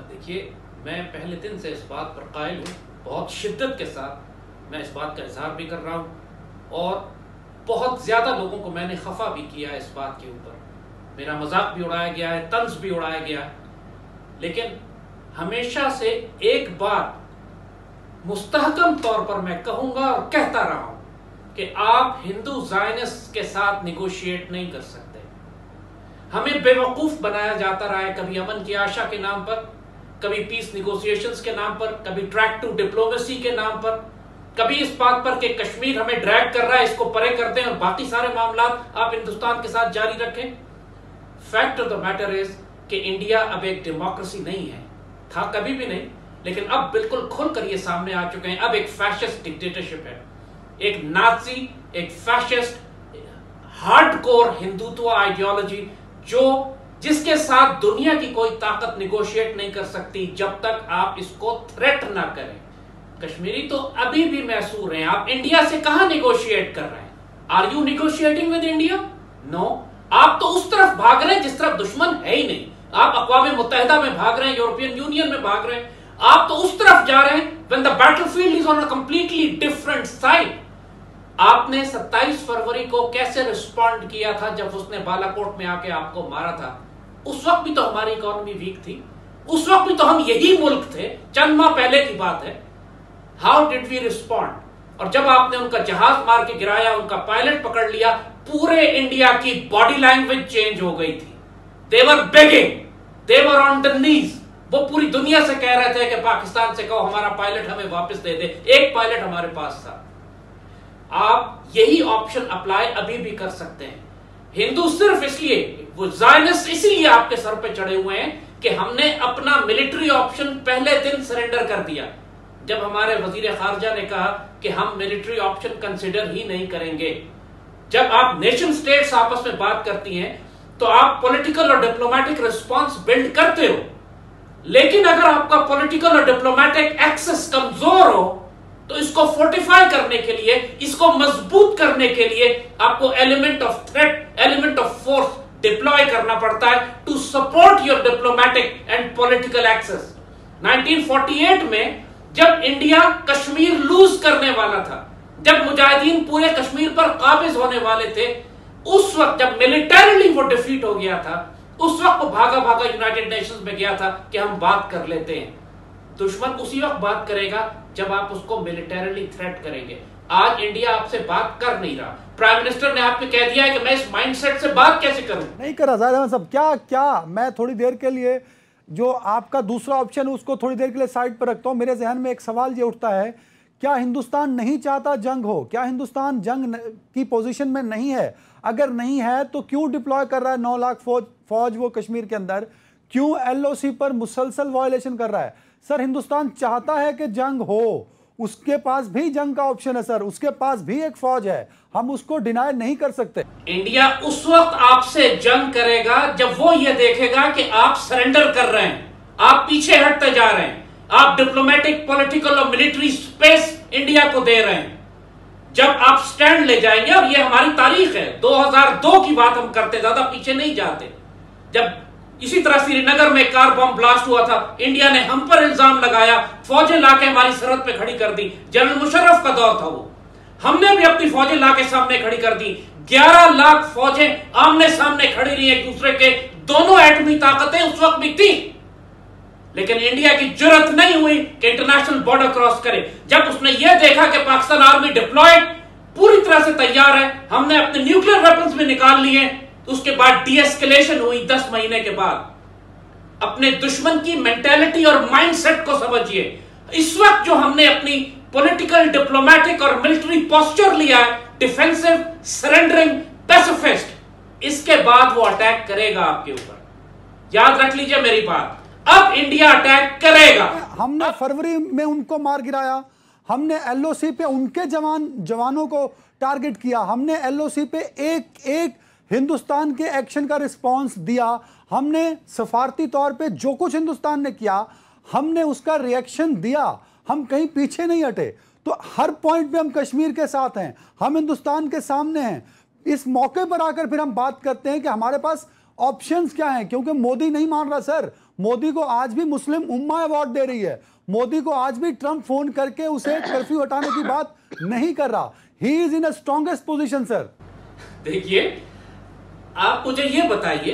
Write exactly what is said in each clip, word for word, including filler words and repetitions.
देखिए, मैं पहले दिन से इस बात पर कायल हूँ, बहुत शिद्दत के साथ मैं इस बात का इजहार भी कर रहा हूँ और बहुत ज़्यादा लोगों को मैंने खफा भी किया है इस बात के ऊपर। मेरा मजाक भी उड़ाया गया है, तंज भी उड़ाया गया है, लेकिन हमेशा से एक बात मुस्तहकम तौर पर मैं कहूँगा और कहता रहा हूँ कि आप हिंदू ज़ायनिस्ट के साथ निगोशिएट नहीं कर सकते। हमें बेवकूफ़ बनाया जाता रहा है, कभी अमन की आशा के नाम पर, कभी पीस निगोशिएशंस के नाम पर, कभी ट्रैक टू डिप्लोमेसी के नाम पर, कभी इस बात पर कि कश्मीर हमें ड्रैग कर रहा है, इसको परे कर दें और बाकी सारे मामला आप हिंदुस्तान के साथ जारी रखें। Fact of the matter is कि इंडिया अब एक डेमोक्रेसी नहीं है, था कभी भी नहीं, लेकिन अब बिल्कुल खुलकर ये सामने आ चुके हैं। अब एक फैशिस्ट डिक्टेटरशिप है, एक नाजी, एक फैशिस्ट हार्डकोर हिंदुत्व आइडियोलॉजी जो जिसके साथ दुनिया की कोई ताकत निगोशिएट नहीं कर सकती जब तक आप इसको थ्रेट ना करें। कश्मीरी तो अभी भी मैसूर हैं, आप इंडिया से कहां निगोशिएट कर रहे हैं? Are you negotiating with India? No, आप तो उस तरफ भाग रहे हैं जिस तरफ दुश्मन है ही नहीं। आप अक़वाम मुत्तहिदा में भाग रहे हैं, यूरोपियन यूनियन में भाग रहे हैं, आप तो उस तरफ जा रहे हैं when the battlefield is on a completely different side. आपने सत्ताईस फरवरी को कैसे रिस्पॉन्ड किया था जब उसने बालाकोट में आके आपको मारा था? उस वक्त भी तो हमारी इकोनॉमी वीक थी, उस वक्त भी तो हम यही मुल्क थे, चंद माह पहले की बात है। How did we respond? और जब आपने उनका जहाज मार के गिराया, उनका पायलट पकड़ लिया, पूरे इंडिया की बॉडी लैंग्वेज चेंज हो गई थी। They were begging, they were on the knees. वो पूरी दुनिया से कह रहे थे कि पाकिस्तान से कहो हमारा पायलट हमें वापस दे दे। एक पायलट हमारे पास था। आप यही ऑप्शन अप्लाई अभी भी कर सकते हैं। हिंदू सिर्फ इसलिए, वो ज़ायनिस्ट इसीलिए आपके सर पे चढ़े हुए हैं कि हमने अपना मिलिट्री ऑप्शन पहले दिन सरेंडर कर दिया। जब हमारे वजीर खारजा ने कहा कि हम मिलिट्री ऑप्शन कंसिडर ही नहीं करेंगे। जब आप नेशन स्टेट्स आपस में बात करती हैं तो आप पॉलिटिकल और डिप्लोमेटिक रिस्पॉन्स बिल्ड करते हो, लेकिन अगर आपका पॉलिटिकल और डिप्लोमेटिक एक्सेस कमजोर हो तो इसको फोर्टिफाई करने के लिए, इसको मजबूत करने के लिए आपको element of threat, element of force deploy करना पड़ता है to support your diplomatic and political access. Nineteen forty eight में जब इंडिया कश्मीर लूज करने वाला था, जब मुजाहिदीन पूरे कश्मीर पर काबिज होने वाले थे, उस वक्त जब मिलिटरीली वो डिफीट हो गया था, उस वक्त वो भागा भागा यूनाइटेड नेशंस में गया था कि हम बात कर लेते हैं। दुश्मन उसी वक्त बात करेगा जब आप उसको मिलिटरीली थ्रेट करेंगे। आज इंडिया आपसे बात कर नहीं रहा। प्राइम मिनिस्टर ने आपको कह दिया है कि मैं इस माइंडसेट से बात कैसे करूं? नहीं कर रहा ज़ाहिद अहमद साहब। क्या क्या मैं थोड़ी देर के लिए जो आपका दूसरा ऑप्शन है उसको थोड़ी देर के लिए साइड पर रखता हूं। मेरे जहन में एक सवाल ये उठता है, क्या हिंदुस्तान नहीं चाहता जंग हो? क्या हिंदुस्तान जंग की पोजीशन में नहीं है? अगर नहीं है तो क्यों डिप्लॉय कर रहा है नौ लाख फौज फौज वो कश्मीर के अंदर? क्यों एलओसी पर मुसलसल वायलेशन कर रहा है? सर, हिंदुस्तान चाहता है कि जंग हो, उसके पास भी जंग का ऑप्शन है सर, उसके पास भी एक फौज है, हम उसको डिनाई नहीं कर सकते। इंडिया उस वक्त आपसे जंग करेगा जब वो ये देखेगा कि आप सरेंडर कर रहे हैं, आप पीछे हटते जा रहे हैं, आप डिप्लोमेटिक, पॉलिटिकल और मिलिट्री स्पेस इंडिया को दे रहे हैं। जब आप स्टैंड ले जाएंगे, और ये हमारी तारीख है, दो हज़ार दो की बात हम करते, ज्यादा पीछे नहीं जाते, जब इसी तरह श्रीनगर में कार बम ब्लास्ट हुआ था, इंडिया ने हम पर इल्जाम लगाया, फौजें लाके हमारी सरहद पे खड़ी कर दी। जनरल मुशर्रफ का दौर था वो, हमने भी अपनी फौजें लाके सामने खड़ी कर दी। ग्यारह लाख फौजें आमने सामने खड़ी रही एक दूसरे के, दोनों एटमी ताकतें उस वक्त भी थी, लेकिन इंडिया की जुर्रत नहीं हुई कि इंटरनेशनल बॉर्डर क्रॉस करे। जब उसने यह देखा कि पाकिस्तान आर्मी डिप्लॉयड पूरी तरह से तैयार है, हमने अपने न्यूक्लियर वेपन्स भी निकाल लिए, तो उसके बाद डीएस्केलेशन हुई दस महीने के बाद। अपने दुश्मन की मेंटालिटी और माइंडसेट को समझिए। इस वक्त जो हमने अपनी पॉलिटिकल, डिप्लोमेटिक और मिलिट्री पोस्चर लिया है, डिफेंसिव, सरेंडरिंग, पैसिफिस्ट, इसके बाद वो अटैक करेगा आपके ऊपर। याद रख लीजिए मेरी बात, अब इंडिया अटैक करेगा। हमने फरवरी में उनको मार गिराया, हमने एलओसी पे उनके जवान जवानों को टारगेट किया, हमने एलओसी पे एक एक हिंदुस्तान के एक्शन का रिस्पांस दिया, हमने सफारती तौर पे जो कुछ हिंदुस्तान ने किया हमने उसका रिएक्शन दिया, हम कहीं पीछे नहीं हटे। तो हर पॉइंट पे हम कश्मीर के साथ हैं, हम हिंदुस्तान के सामने हैं। इस मौके पर आकर फिर हम बात करते हैं कि हमारे पास ऑप्शंस क्या हैं, क्योंकि मोदी नहीं मान रहा सर, मोदी को आज भी मुस्लिम उम्मा अवार्ड दे रही है। मोदी को आज भी ट्रंप फोन करके उसे कर्फ्यू हटाने की बात नहीं कर रहा। He is in a strongest position sir. देखिए, आप मुझे ये बताइए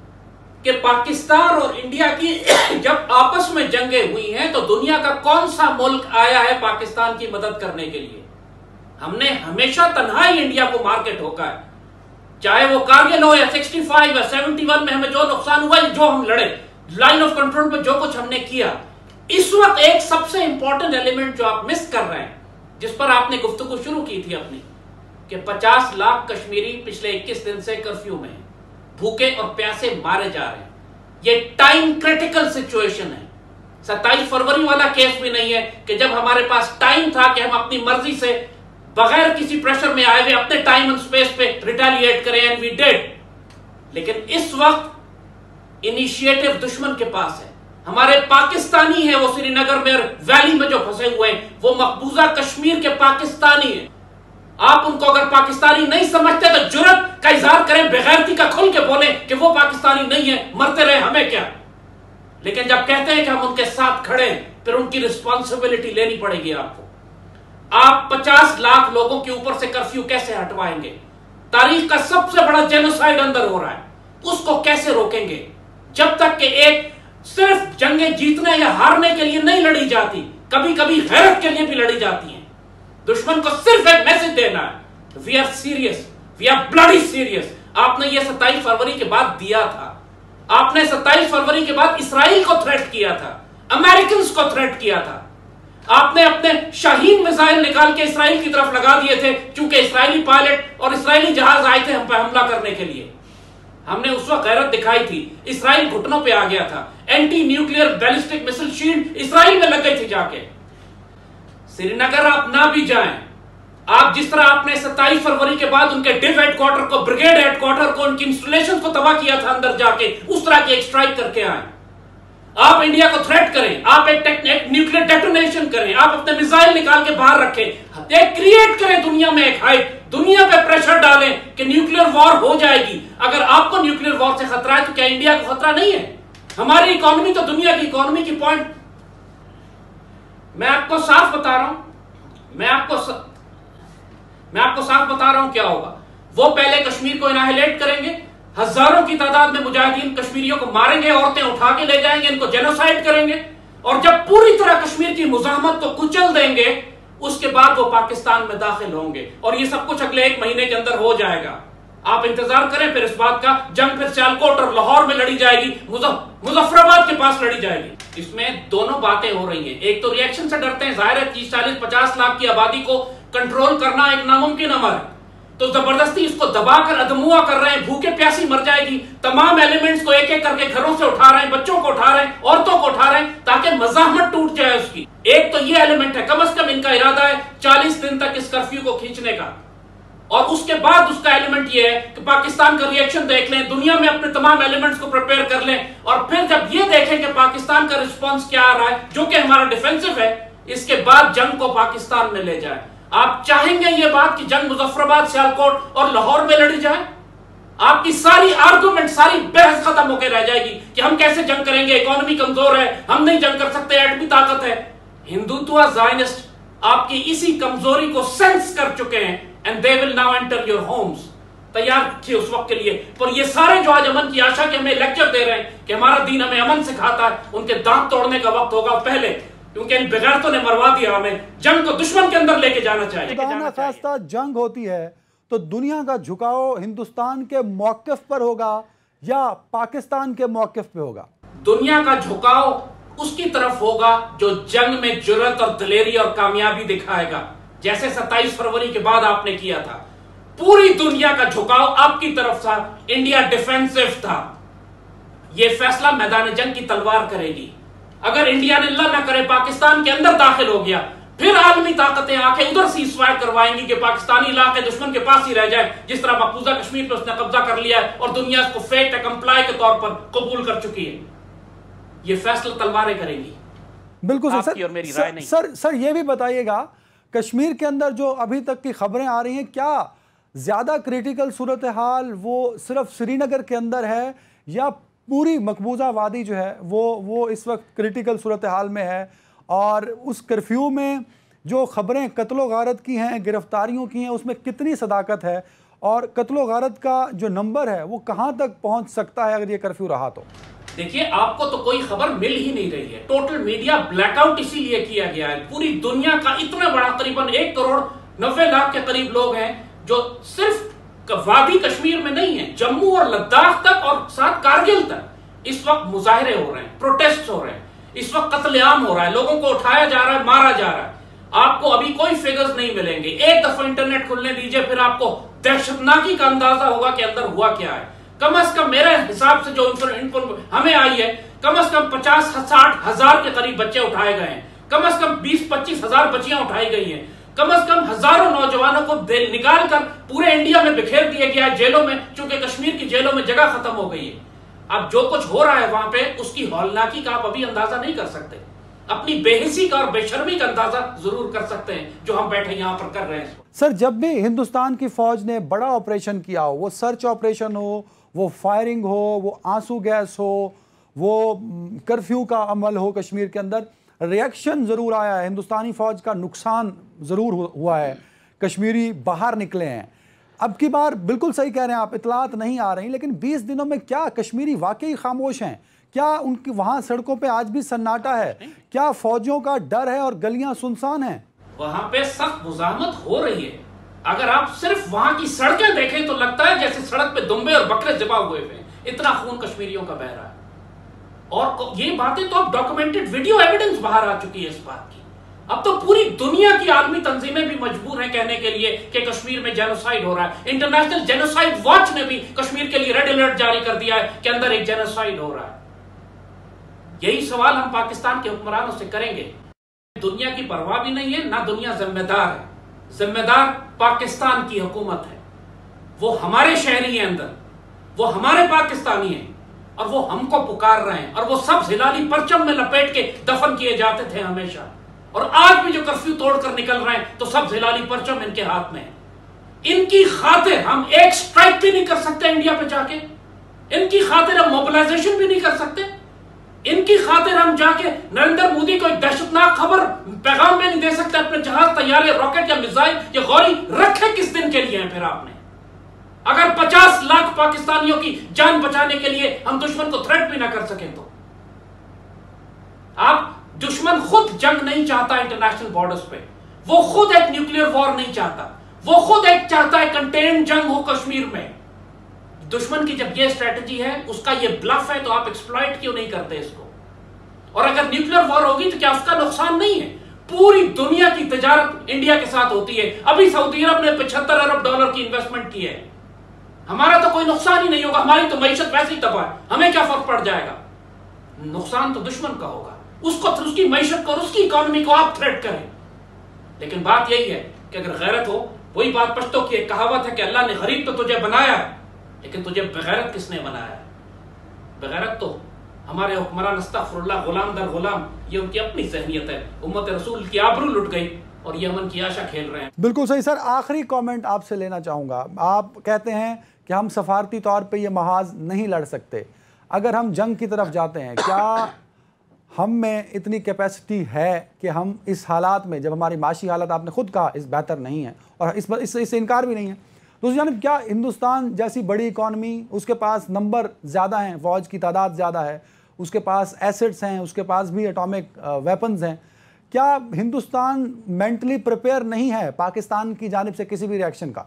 कि पाकिस्तान और इंडिया की जब आपस में जंगें हुई हैं तो दुनिया का कौन सा मुल्क आया है पाकिस्तान की मदद करने के लिए? हमने हमेशा तन्हाई इंडिया को मार के ठोका है, चाहे वो कारगिल हो या पैंसठ या इकहत्तर में हमें जो नुकसान हुआ, जो हम लड़े, लाइन ऑफ कंट्रोल पर जो कुछ हमने किया। इस वक्त एक सबसे इंपॉर्टेंट एलिमेंट जो आप मिस कर रहे हैं, जिस पर आपने गुफ्तगू शुरू की थी अपनी, कि पचास लाख कश्मीरी पिछले इक्कीस दिन से कर्फ्यू में भूखे और प्यासे मारे जा रहे हैं। ये टाइम क्रिटिकल सिचुएशन है। सत्ताईस फरवरी वाला केस भी नहीं है कि जब हमारे पास टाइम था कि हम अपनी मर्जी से बगैर किसी प्रेशर में आए हुए अपने टाइम एंड स्पेस पे रिटेलिएट करें, एंड वी डिड। लेकिन इस वक्त इनिशिएटिव दुश्मन के पास है। हमारे पाकिस्तानी है वो श्रीनगर में और वैली में जो फंसे हुए हैं, वो मकबूजा कश्मीर के पाकिस्तानी है। आप उनको अगर पाकिस्तानी नहीं समझते तो जुर्रत का इजहार करें, बेगैरती का खुल के बोले कि वो पाकिस्तानी नहीं है, मरते रहे, हमें क्या। लेकिन जब कहते हैं कि हम उनके साथ खड़े हैं, फिर उनकी रिस्पॉन्सिबिलिटी लेनी पड़ेगी आपको। आप पचास लाख लोगों के ऊपर से कर्फ्यू कैसे हटवाएंगे? तारीख का सबसे बड़ा जेनोसाइड अंदर हो रहा है, उसको कैसे रोकेंगे? जब तक कि एक सिर्फ जंगें जीतने या हारने के लिए नहीं लड़ी जाती, कभी कभी गैरत के लिए भी लड़ी जाती हैं। दुश्मन को सिर्फ एक मैसेज देना है, we are serious, we are bloody serious. आपने ये सत्ताईस फरवरी के बाद दिया था। आपने सत्ताईस फरवरी के बाद इसराइल को थ्रेट किया था, अमेरिकन को थ्रेट किया था। आपने अपने शाहीन मिसाइल निकाल के इसराइल की तरफ लगा दिए थे, क्योंकि इसराइली पायलट और इसराइली जहाज आए थे हम पर हमला करने के लिए। हमने उस वक्त गैरत दिखाई थी। इसराइल घुटनों पे आ गया था। Anti nuclear ballistic missile shield Israel में लग गई थी जाके। श्रीनगर आप ना भी जाएं, आप जिस तरह आपने सत्ताईस फरवरी के बाद उनके डिव हेडक्वार्टर को, ब्रिगेड हेडक्वार्टर को, उनकी इंस्टॉलेशन को तबाह किया था अंदर जाके, उस तरह की एक स्ट्राइक करके आए। आप इंडिया को थ्रेट करें, आप एक, एक न्यूक्लियर डेटोनेशन करें, आप अपने मिसाइल निकाल के बाहर रखें, एक क्रिएट करें दुनिया में, एक हाइप, दुनिया पे प्रेशर डालें कि न्यूक्लियर वॉर हो जाएगी। अगर आपको न्यूक्लियर वॉर से खतरा है तो क्या इंडिया को खतरा नहीं है? हमारी इकोनॉमी तो दुनिया की इकोनॉमी की पॉइंट। मैं आपको साफ बता रहा हूं मैं आपको स... मैं आपको साफ बता रहा हूं क्या होगा। वो पहले कश्मीर को इनाहिलेट करेंगे, हजारों की तादाद में मुजाहिदीन कश्मीरियों को मारेंगे, औरतें उठा के ले जाएंगे, इनको जेनोसाइड करेंगे, और जब पूरी तरह कश्मीर की मुजाहमत को कुचल देंगे, उसके बाद वो पाकिस्तान में दाखिल होंगे। और ये सब कुछ अगले एक महीने के अंदर हो जाएगा। आप इंतजार करें, फिर इस बात का जंग फिर सियालकोट और लाहौर में लड़ी जाएगी, मुजफ्फराबाद के पास लड़ी जाएगी। इसमें दोनों बातें हो रही हैं। एक तो रिएक्शन से डरते हैं, जाहिर है तीस चालीस पचास लाख की आबादी को कंट्रोल करना एक नामुमकिन अमर है, तो जबरदस्ती इसको दबाकर अदमुआ कर रहे हैं, भूखे प्यासी मर जाएगी। तमाम एलिमेंट्स को एक एक करके घरों से उठा रहे हैं, बच्चों को उठा रहे हैं, औरतों को उठा रहे हैं, ताकि मज़ाहमत टूट जाए उसकी। एक तो ये एलिमेंट है, कम अज कम इनका इरादा है चालीस दिन तक इस कर्फ्यू को खींचने का। और उसके बाद उसका एलिमेंट ये है कि पाकिस्तान का रिएक्शन देख लें, दुनिया में अपने तमाम एलिमेंट्स को प्रिपेयर कर लें, और फिर जब ये देखें कि पाकिस्तान का रिस्पॉन्स क्या आ रहा है, जो कि हमारा डिफेंसिव है, इसके बाद जंग को पाकिस्तान में ले जाए। आप चाहेंगे ये बात कि जंग मुजफ्फराबाद, सियालकोट और लाहौर में लड़ी जाए? आपकी सारी आर्गुमेंट, सारी बहस खत्म होकर रह जाएगी कि हम कैसे जंग करेंगे, इकोनॉमी कमजोर है, हम नहीं जंग कर सकते, एटमी ताकत है। हिंदुत्व ज़ायनिस्ट आपकी इसी कमजोरी को सेंस कर चुके हैं, and they will now enter your homes. तैयार थे उस वक्त के लिए। पर ये सारे जो आज अमन की आशा के हमें लेक्चर दे रहे हैं कि हमारा दीन हमें अमन सिखाता है, उनके दांत तोड़ने का वक्त होगा पहले, क्योंकि इन बेगैरतों ने मरवा दिया हमें। जंग को दुश्मन के अंदर लेके जाना चाहिए। खासा जंग होती है तो दुनिया का झुकाव हिंदुस्तान के मौकिफ पर होगा या पाकिस्तान के मौकिफ पे होगा? दुनिया का झुकाव उसकी तरफ होगा जो जंग में जुर्रत और दिलेरी और कामयाबी दिखाएगा, जैसे सत्ताईस फरवरी के बाद आपने किया था। पूरी दुनिया का झुकाव आपकी तरफ था। इंडिया डिफेंसिव था। यह फैसला मैदान जंग की तलवार करेगी। अगर इंडिया ने अल्लाह ना करे पाकिस्तान के अंदर दाखिल हो गया, फिर आलमी ताकतें आके उधर सीज़फायर करवाएंगी कि पाकिस्तानी इलाके दुश्मन के पास ही रह जाए, जिस तरह मकबूजा कश्मीर पर उसने कब्जा कर लिया है और दुनिया इसको फेट कंप्लाई के तौर पर कबूल कर चुकी है। ये फैसला तलवारें करेंगी। बिल्कुल सर, और मेरी राय नहीं। सर सर ये भी बताइएगा, कश्मीर के अंदर जो अभी तक की खबरें आ रही हैं, क्या ज्यादा क्रिटिकल सूरत हाल वो सिर्फ श्रीनगर के अंदर है या पूरी मकबूजा वादी जो है वो वो इस वक्त क्रिटिकल सूरत हाल में है, और उस कर्फ्यू में जो खबरें कत्लो गारत की हैं, गिरफ्तारियों की हैं, उसमें कितनी सदाकत है और कत्लो गारत का जो नंबर है वो कहाँ तक पहुँच सकता है अगर ये कर्फ्यू रहा तो? देखिए, आपको तो कोई खबर मिल ही नहीं रही है। टोटल मीडिया ब्लैकआउट इसीलिए किया गया है। पूरी दुनिया का इतना बड़ा करीबन एक करोड़ नब्बे लाख के करीब लोग हैं जो सिर्फ वादी कश्मीर में नहीं है, जम्मू और लद्दाख तक और साथ कारगिल तक इस वक्त मुजाहरे हो रहे हैं, प्रोटेस्ट हो रहे हैं, इस वक्त कत्लेआम हो रहा है, लोगों को उठाया जा रहा है, मारा जा रहा है। आपको अभी कोई फिगर्स नहीं मिलेंगे। एक दफा इंटरनेट खुलने दीजिए, फिर आपको दहशतनाकी का अंदाजा होगा कि अंदर हुआ क्या है। कम अज कम मेरे हिसाब से जो इन्फो हमें आई है, कम अज कम पचास साठ हजार के करीब बच्चे उठाए गए हैं, कम अज कम बीस पच्चीस हजार बच्चियां उठाई गई हैं, कम अज कम हजारों नौजवानों को निकाल कर पूरे इंडिया में बिखेर दिया गया है जेलों में, चूंकि कश्मीर की जेलों में जगह खत्म हो गई है। अब जो कुछ हो रहा है वहां पे, उसकी हौलनाकी का आप अभी अंदाजा नहीं कर सकते। अपनी बेहिसी का और बेशर्मी का अंदाजा जरूर कर सकते हैं जो हम बैठे यहां पर कर रहे हैं। सर, जब भी हिंदुस्तान की फौज ने बड़ा ऑपरेशन किया हो, वो सर्च ऑपरेशन हो, वो फायरिंग हो, वो आंसू गैस हो, वो कर्फ्यू का अमल हो, कश्मीर के अंदर रिएक्शन ज़रूर आया है, हिंदुस्तानी फ़ौज का नुकसान ज़रूर हुआ है, कश्मीरी बाहर निकले हैं। अब की बार बिल्कुल सही कह रहे हैं आप, इतलात नहीं आ रही, लेकिन बीस दिनों में क्या कश्मीरी वाकई खामोश हैं? क्या उनकी वहाँ सड़कों पे आज भी सन्नाटा है? क्या फौजियों का डर है और गलियां सुनसान हैं? वहां पे सख्त मुजाहमत हो रही है। अगर आप सिर्फ वहां की सड़कें देखें तो लगता है जैसे सड़क पे दुम्बे और बकरे ज़िबा हुए हैं, इतना खून कश्मीरियों का बह रहा है। और ये बातें तो अब डॉक्यूमेंटेड वीडियो एविडेंस बाहर आ चुकी है इस बात की। अब तो पूरी दुनिया की आलमी तंजीमें भी मजबूर हैं कहने के लिए कि कश्मीर में जेनोसाइड हो रहा है। इंटरनेशनल जेनोसाइड वॉच ने भी कश्मीर के लिए रेड अलर्ट जारी कर दिया है कि अंदर एक जेनोसाइड हो रहा है। यही सवाल हम पाकिस्तान के हुक्मरानों से करेंगे। दुनिया की परवाह भी नहीं है, ना दुनिया जिम्मेदार है। जिम्मेदार पाकिस्तान की हुकूमत है। वो हमारे शहरी हैं अंदर, वो हमारे पाकिस्तानी हैं और वो हमको पुकार रहे हैं। और वो सब हिलाली परचम में लपेट के दफन किए जाते थे हमेशा, और आज भी जो कर्फ्यू तोड़कर निकल रहे हैं तो सब हिलाली परचम इनके हाथ में है। इनकी खातिर हम एक स्ट्राइक भी नहीं कर सकते इंडिया पे जाके, इनकी खातिर हम मोबिलाइजेशन भी नहीं कर सकते, इनकी खातिर हम जाके नरेंद्र मोदी को एक दहशतनाक खबर पैगाम में नहीं दे सकते। अपने जहाज, तैयारे, रॉकेट या मिसाइल या गौरी रखे किस दिन के लिए हैं फिर आपने? अगर पचास लाख पाकिस्तानियों की जान बचाने के लिए हम दुश्मन को थ्रेट भी ना कर सके तो? आप दुश्मन खुद जंग नहीं चाहता इंटरनेशनल बॉर्डर्स पे, वो खुद एक न्यूक्लियर वॉर नहीं चाहता, वो खुद एक चाहता है कंटेन जंग हो कश्मीर में। दुश्मन की जब ये स्ट्रेटजी है, उसका ये ब्लफ है, तो आप एक्सप्लॉइट क्यों नहीं करते इसको? और अगर न्यूक्लियर वॉर होगी तो क्या उसका नुकसान नहीं है? पूरी दुनिया की तिजारत इंडिया के साथ होती है। अभी सऊदी अरब ने पचहत्तर अरब डॉलर की इन्वेस्टमेंट की है। हमारा तो कोई नुकसान ही नहीं होगा, हमारी तो मईशत वैसे ही तबाह है, हमें क्या फर्क पड़ जाएगा? नुकसान तो दुश्मन का होगा, उसको, उसकी मईशत को, उसकी इकोनॉमी को आप थ्रेट करें। लेकिन बात यही है कि अगर गैरत हो, वही बात पश्तो की एक कहावत है कि अल्लाह ने गरीब तो तुझे बनाया है, लेकिन तुझे बगैरत किसने बनाया? बगैरत तो हमारे हुक्मरान, अस्तगफिरुल्लाह, गुलाम दर गुलाम, ये उनकी अपनी ज़हनियत है। उम्मत रसूल की आबरू लुट गई और ये अमन की आशा खेल रहे हैं। बिल्कुल सही सर। आखिरी कमेंट आपसे लेना चाहूँगा। आप कहते हैं कि हम सफारती तौर पे ये महाज नहीं लड़ सकते। अगर हम जंग की तरफ जाते हैं, क्या हम में इतनी कैपेसिटी है कि हम इस हालात में, जब हमारी माशी हालत आपने खुद कहा इस बेहतर नहीं है और इस इससे इस इनकार भी नहीं है, दूसरी जानिब क्या हिंदुस्तान जैसी बड़ी इकॉनमी, उसके पास नंबर ज़्यादा हैं, फ़ौज की तादाद ज़्यादा है, उसके पास एसेट्स हैं, उसके पास भी एटॉमिक वेपन्स हैं, क्या हिंदुस्तान मेंटली प्रिपेयर नहीं है पाकिस्तान की जानिब से किसी भी रिएक्शन का?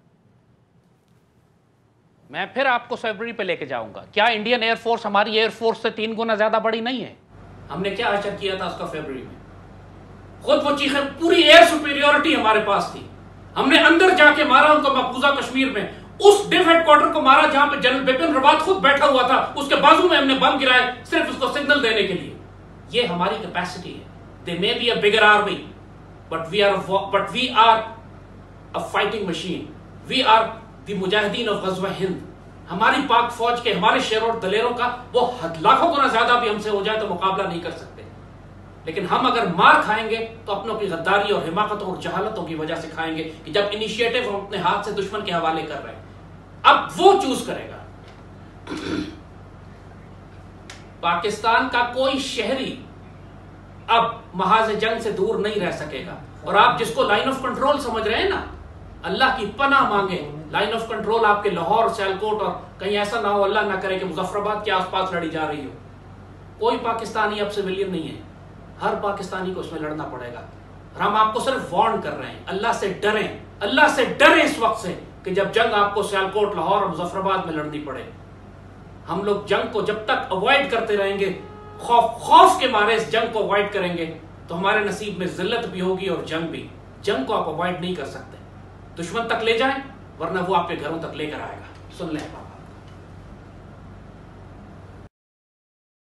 मैं फिर आपको फरवरी पे लेके जाऊंगा। क्या इंडियन एयरफोर्स हमारी एयरफोर्स से तीन गुना ज्यादा बड़ी नहीं है? हमने क्या आशा किया था उसका फरवरी में? खुद वो चीखें, पूरी एयर सुपीरियोरिटी हमारे पास थी। हमने अंदर जाके मारा उनको मकबूजा कश्मीर में, उस डिफ हेडक्वार्टर को मारा जहां पे जनरल बिपिन रावत खुद बैठा हुआ था, उसके बाजू में हमने बम गिराए सिर्फ उसको सिग्नल देने के लिए। ये हमारी कैपेसिटी है। They may be a bigger army, but we are but we are a fighting machine. We are the mujahideen of Ghazwa Hind. हमारी पाक फौज के, हमारे शेरों और दलेरों का वो लाखों गुना ज्यादा भी हमसे हो जाए तो मुकाबला नहीं कर सकते। लेकिन हम अगर मार खाएंगे तो अपनों की गद्दारी और हिमाकतों और जहालतों की वजह से खाएंगे कि जब इनिशिएटिव हम अपने हाथ से दुश्मन के हवाले कर रहे हैं। अब वो चूज करेगा। पाकिस्तान का कोई शहरी अब महाज जंग से दूर नहीं रह सकेगा। और आप जिसको लाइन ऑफ कंट्रोल समझ रहे हैं ना, अल्लाह की पनाह मांगे, लाइन ऑफ कंट्रोल आपके लाहौर, सियालकोट और कहीं ऐसा ना हो, अल्लाह ना करे कि मुजफ्फराबाद के आसपास लड़ी जा रही हो। कोई पाकिस्तानी अब सिविलियन नहीं है, हर पाकिस्तानी को उसमें लड़ना पड़ेगा। और हम आपको सिर्फ वार्न कर रहे हैं, अल्लाह से डरें, अल्लाह से डरें इस वक्त से कि जब जंग आपको सियालकोट, लाहौर और मुजफ्फराबाद में लड़नी पड़े। हम लोग जंग को जब तक अवॉइड करते रहेंगे, खौफ खौफ के मारे इस जंग को अवॉइड करेंगे, तो हमारे नसीब में जिल्लत भी होगी और जंग भी। जंग को आप अवॉइड नहीं कर सकते, दुश्मन तक ले जाएं वरना वो आपके घरों तक लेकर आएगा। सुन लें।